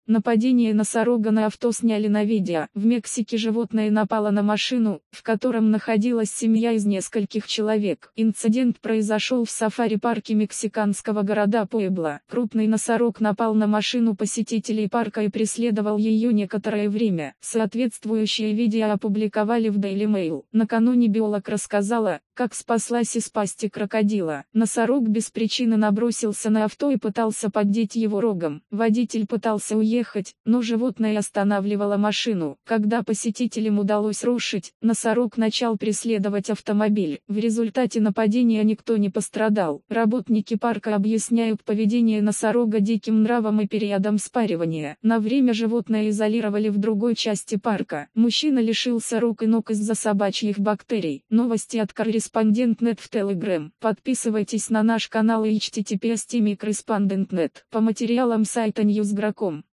Нападение носорога на авто сняли на видео. В Мексике животное напало на машину, в котором находилась семья из нескольких человек. Инцидент произошел в сафари-парке мексиканского города Пуэбла. Крупный носорог напал на машину посетителей парка и преследовал ее некоторое время. Соответствующее видео опубликовали в Daily Mail. Накануне биолог рассказала, как спаслась из пасти крокодила. Носорог без причины набросился на авто и пытался поддеть его рогом. Водитель пытался уехать, но животное останавливало машину. Когда посетителям удалось рушить, носорог начал преследовать автомобиль. В результате нападения никто не пострадал. Работники парка объясняют поведение носорога диким нравом и периодом спаривания. На время животное изолировали в другой части парка. Мужчина лишился рук и ног из-за собачьих бактерий. Новости от Корреспондент.нет в Telegram. Подписывайтесь на наш канал и https://correspondent.net. По материалам сайта Newsgro.com.